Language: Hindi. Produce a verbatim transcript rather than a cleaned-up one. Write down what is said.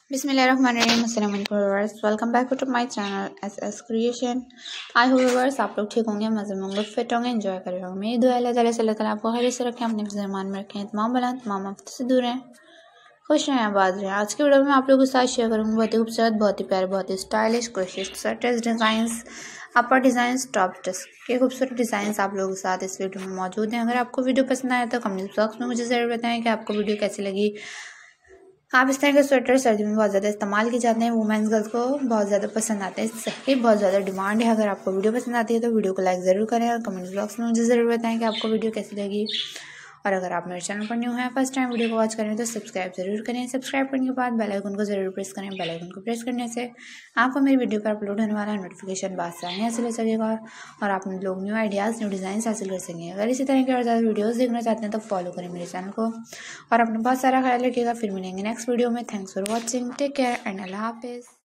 बिस्मिल्लाहिर्रहमानिर्रहीम अस्सलाम वालेकुम viewers, welcome back to my channel S S creation. I hope viewers आप लोग ठीक होंगे, मज़े में होंगे, फिट होंगे, एंजॉय कर रहे होंगे। मेरी दुआ अल्लाह ताला से अल्लाह ताला आपको खैर से रखें, अपने ज़मान में रखें, तमाम बला तमाम आफत से दूर रहें, खुश रहें, आबाद रहें। आज की वीडियो में आप लोगों के साथ शेयर करूँगी बहुत ही खूबसूरत, बहुत ही प्यारे, बहुत ही stylish crochet sweaters designs, upper design, top dress के खूबसूरत डिज़ाइन आप लोगों के साथ इस वीडियो में मौजूद हैं। अगर आपको वीडियो पसंद आया तो कमेंट बॉक्स में मुझे ज़रूर बताएं कि आपको वीडियो कैसी लगी। आप इस तरह के स्वेटर सर्दी में बहुत ज़्यादा इस्तेमाल किए जाते हैं, वुमेंस गर्ल्स को बहुत ज़्यादा पसंद आते हैं, इसकी बहुत ज़्यादा डिमांड है। अगर आपको वीडियो पसंद आती है तो वीडियो को लाइक ज़रूर करें और कमेंट बॉक्स में मुझे ज़रूर बताएं कि आपको वीडियो कैसी लगी। और अगर आप मेरे चैनल पर न्यू हैं, फर्स्ट टाइम वीडियो को वॉच करें तो सब्सक्राइब जरूर करें। सब्सक्राइब करने के बाद बेल आइकन को जरूर प्रेस करें। बेल आइकन को प्रेस करने से आपको मेरी वीडियो पर अपलोड होने वाला नोटिफिकेशन बासानी हासिल हो सकेगा और आप लोग न्यू आइडियाज़, न्यू डिज़ाइन हासिल कर सकेंगे। अगर इसी तरह के और ज़्यादा वीडियोज़ देखना चाहते हैं तो फॉलो करें मेरे चैनल को और अपना बहुत सारा ख्याल रखिएगा। फिर मिलेंगे नेक्स्ट वीडियो में। Thanks for watching, take care and अल्लाह हाफिज़।